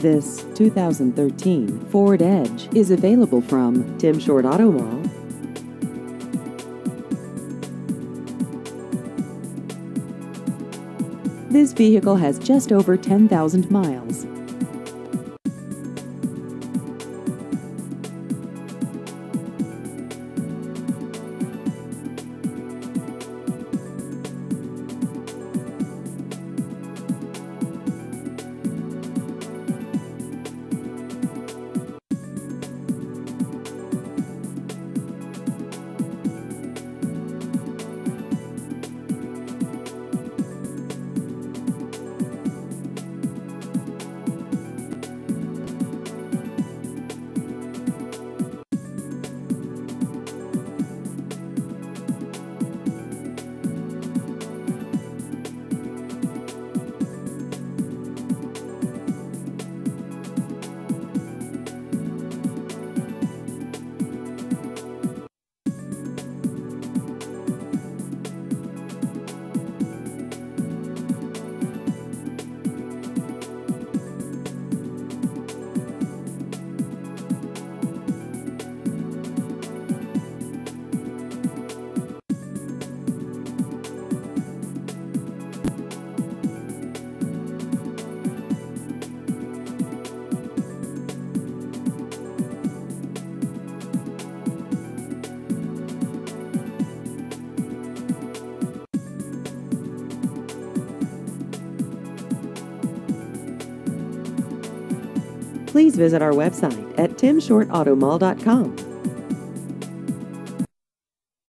This 2013 Ford Edge is available from Tim Short Auto Mall. This vehicle has just over 10,000 miles. Please visit our website at timshortautomall.com.